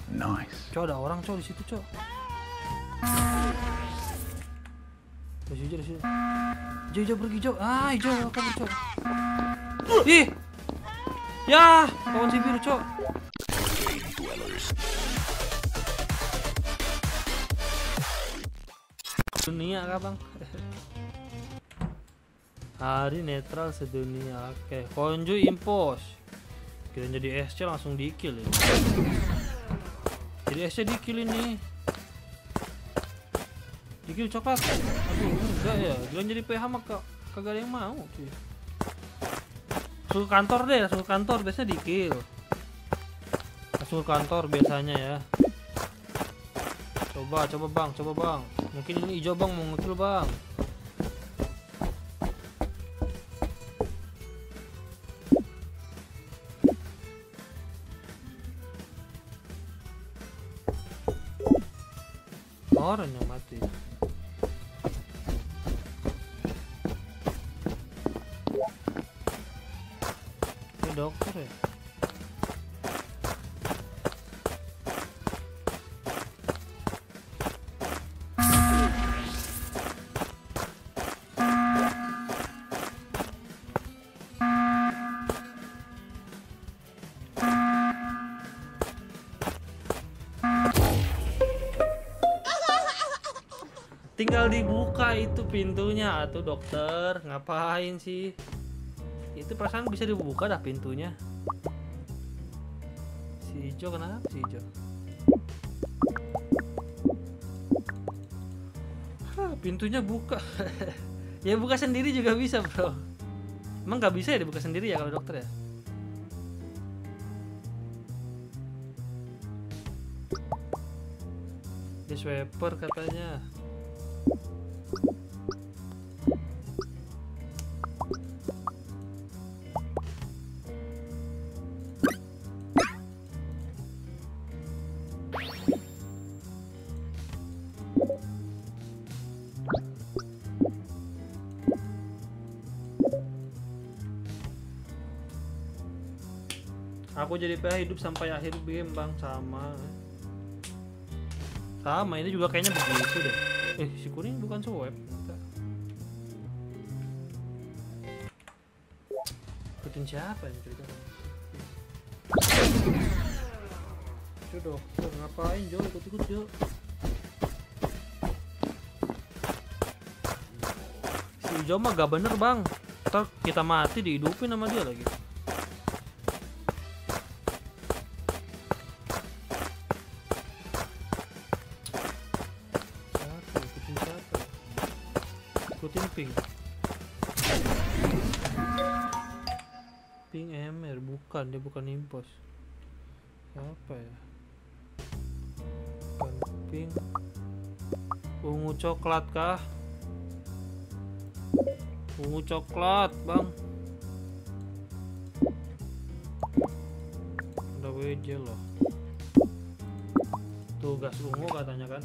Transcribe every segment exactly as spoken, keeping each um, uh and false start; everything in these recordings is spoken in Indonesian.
Nice. Cok, ada orang cok di situ cok. Di situ, di situ. Hijau, hijau pergi cok. Ah, hijau kabur cok. Ih, ya, kawan si biru cok. Dunia kah bang? Hari netral sedunia. Oke, Konju impos. Kira jadi S C langsung di kill ya. Jadi S C di kill ini. Di kill coklat. Aduh, enggak ya. Bilang jadi P H mah kagak ada yang mau cuy. Suruh kantor deh, suruh kantor biasanya di kill. Suruh kantor biasanya ya. Coba, coba bang, coba bang. Mungkin ini hijau bang mau ngekill bang. Orang yang mati. Ini dokter ya. Tinggal dibuka itu pintunya atau dokter, ngapain sih? Itu perasaan bisa dibuka dah pintunya. Si hijau kenapa si hijau? Hah, pintunya buka. Ya buka sendiri juga bisa bro. Emang nggak bisa ya dibuka sendiri ya kalau dokter ya? Dia swiper katanya. Aku jadi P H hidup sampai akhir game bang, sama sama ini juga kayaknya begitu deh. Eh si kuning bukan swab. Ikutin siapa yang cerita? Itu dokter ngapain Jo, ikut-ikut Jo. Si hijau mah gak bener bang, ntar kita mati dihidupin sama dia lagi. Ikutin ping ping emer, bukan, dia bukan impos. Apa ya, bukan ping ungu coklat kah? Ungu coklat bang, ada W J loh tuh, gas ungu katanya kan.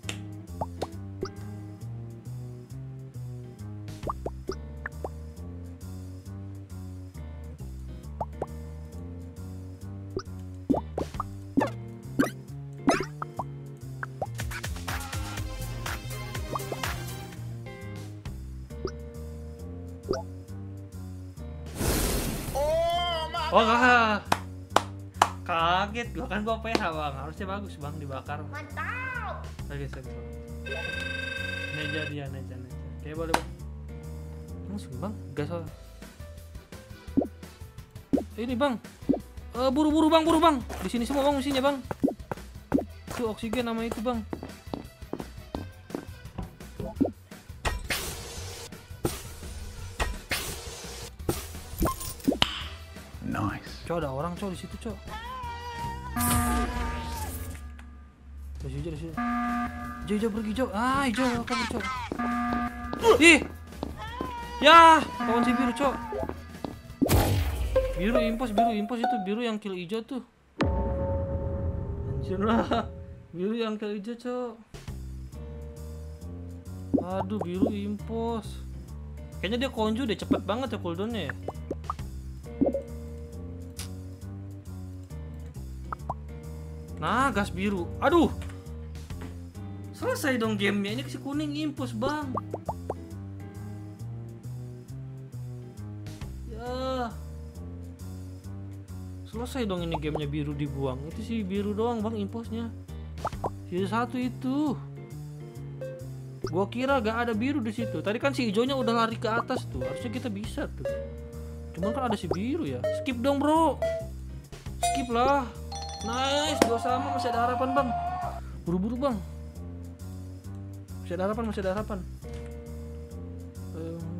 Oh enggak, kaget gua kan gua P H bang, harusnya bagus bang dibakar. Mantap. Lagi lagi bang. Neja dia, neja neja. Oke boleh bang. Langsung bang, gas soal. Ini bang, uh, buru buru bang, buru bang. Di sini semua bang mesinnya bang. Itu oksigen nama itu bang. Nice. Cok, ada orang cok di situ cok. Di situ, di situ. Hijau, hijau pergi cok. Ah, hijau kabur cok. Ih, ya, kawan si biru cok. Biru impos, biru impos itu biru yang kill hijau tuh. Anjir lah, biru yang kill hijau cok. Aduh, biru impos. Kayaknya dia konju deh, cepet banget ya cooldownnya ya. Nah, gas biru. Aduh. Selesai dong gamenya. Ini si kuning impus, Bang. Ya. Selesai dong ini gamenya, biru dibuang. Itu sih biru doang, Bang, impusnya. Sisa satu itu. Gua kira gak ada biru di situ. Tadi kan si hijaunya udah lari ke atas tuh. Harusnya kita bisa tuh. Cuman kan ada si biru ya. Skip dong, Bro. Skip lah. Nice, dua sama, masih ada harapan, Bang. Buru-buru, Bang. Masih ada harapan, masih ada harapan. Um...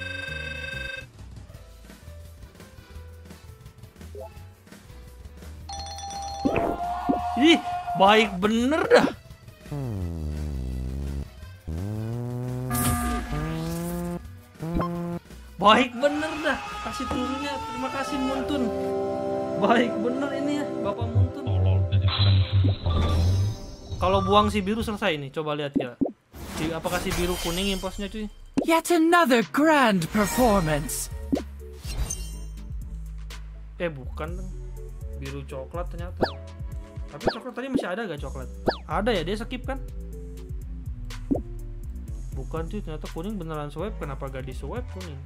Ih, baik bener dah. Baik bener dah. Kasih turunnya, terima kasih Muntun. Baik bener ini ya, Bapak Muntun. Kalau buang si biru selesai nih, coba lihat ya. Si, apakah si biru kuning imposnya cuy? Yet another grand performance. Eh bukan, biru coklat ternyata. Tapi coklat tadi masih ada gak coklat? Ada ya, dia skip kan? Bukan cuy, ternyata kuning beneran swipe. Kenapa gak di swipe kuning?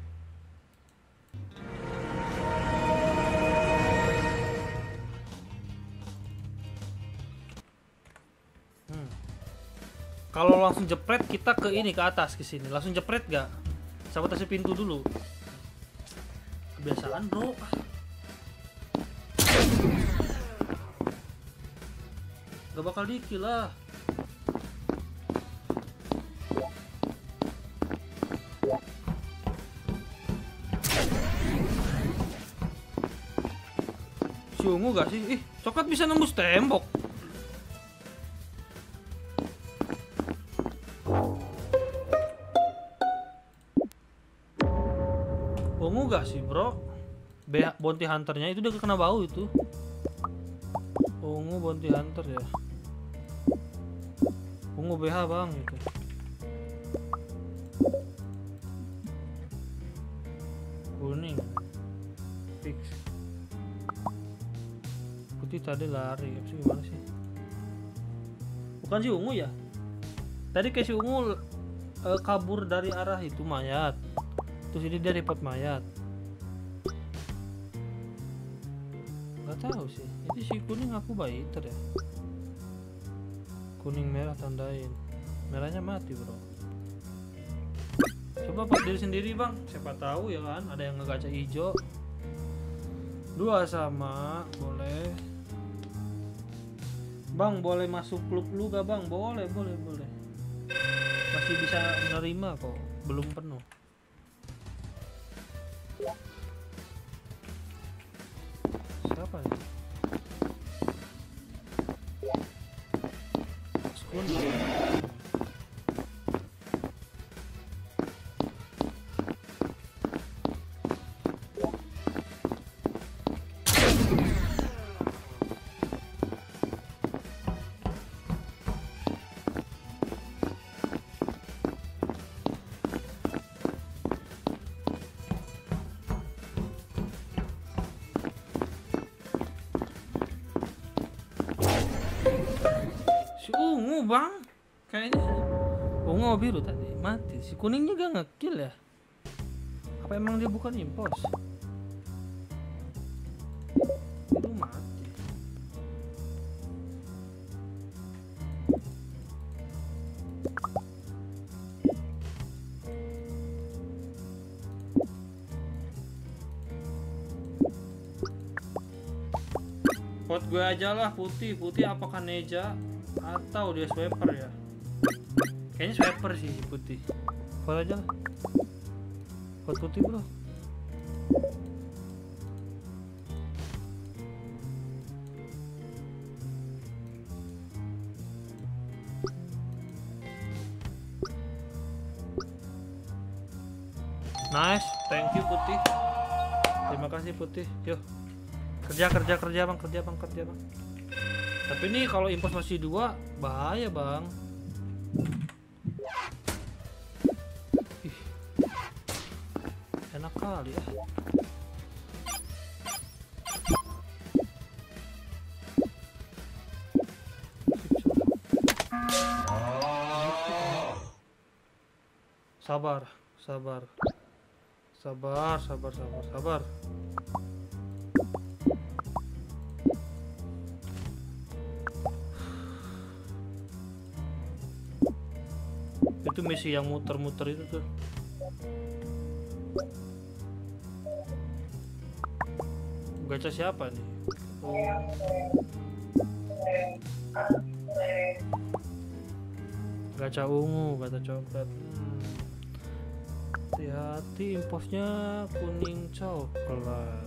Hmm. Kalau langsung jepret kita ke ini, ke atas, ke sini. Langsung jepret gak? Sabotase pintu dulu. Kebiasaan bro. Gak bakal di-kill lah. Si ungu gak sih? Ih, coklat bisa nembus tembok. Ungu gak sih bro? B bounty hunternya itu udah kena bau itu. Ungu bounty hunter ya. Ungu B H bang itu. Kuning fix. Putih tadi lari. Apa sih, gimana sih? Bukan si ungu ya? Tadi kayak si ungu uh, kabur dari arah itu mayat. Terus ini dia report mayat. Gak tahu sih. Itu si kuning aku baiter ya. Kuning merah tandain. Merahnya mati bro. Coba buat diri sendiri bang. Siapa tahu ya kan. Ada yang ngegaca hijau. Dua sama. Boleh. Bang boleh masuk klub lu gak bang? Boleh boleh boleh. Masih bisa menerima kok. Belum penuh. Siapa nih? Kuning. Si ungu bang, kayaknya ungu biru tadi mati. Si kuning juga ngekill ya? Apa emang dia bukan impos? Biru mati. Vote gue aja lah putih. Putih apakah Neja atau dia swiper ya? Kayaknya swiper sih si putih. Vote aja lah. Vote putih bro. Nice, thank you putih. Terima kasih putih. Yuk. Kerja kerja kerja bang, kerja bang, kerja bang. Tapi ini kalau impos masih dua bahaya bang. Ih, enak kali ya. Sabar, sabar. Sabar, sabar, sabar, sabar. Itu misi yang muter-muter itu tuh. Gacha siapa nih? Oh. Gacha ungu, gacha coklat. Hmm. Hati-hati, imposnya kuning coklat.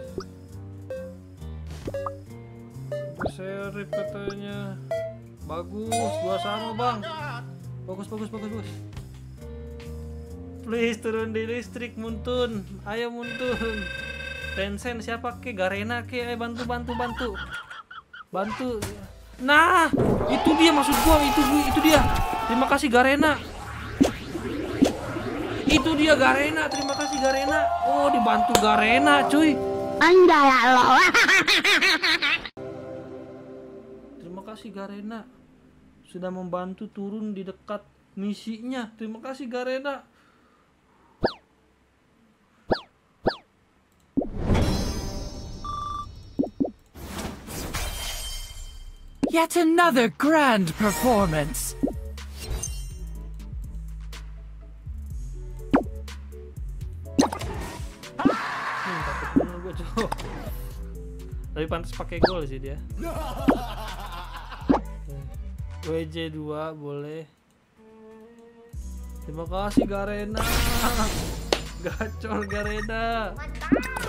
Serif katanya. Bagus, dua sama bang. Bagus, bagus, bagus, bagus. Please turun di listrik, Muntun. Ayo Muntun. Tencent siapa ke? Garena ke? Ayo bantu, bantu, bantu. Bantu. Nah, itu dia maksud gua, itu itu dia. Terima kasih Garena. Itu dia Garena, terima kasih Garena. Oh, dibantu Garena, cuy. Anjay lo. Terima kasih Garena. Sudah membantu turun di dekat misinya. Terima kasih Garena. Yet another grand performance. Hmm, takut bener gua, Cok. Tapi pantas pakai gol sih dia. W J dua boleh. Terima kasih Garena. Gacor Garena.